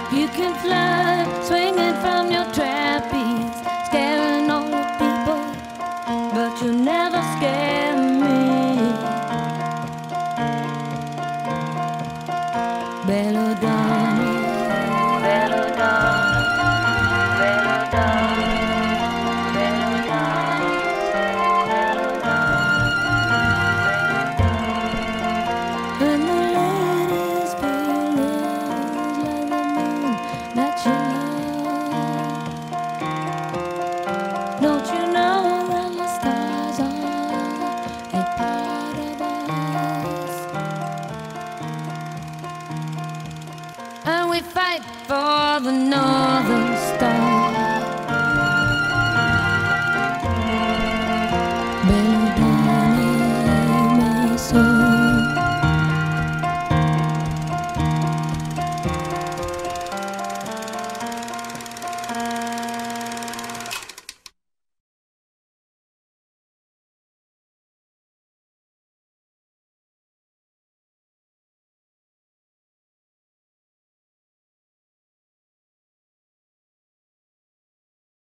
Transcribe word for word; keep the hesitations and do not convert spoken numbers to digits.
You can fly, swinging from your trapeze, scaring all the people, but you never scare me. Bella Donna, Bella Donna, Bella Donna, Bella Donna, Bella Donna. And the ladies feel like the moon that you love. Don't you know that the stars are a part of us? And we fight for the northern star.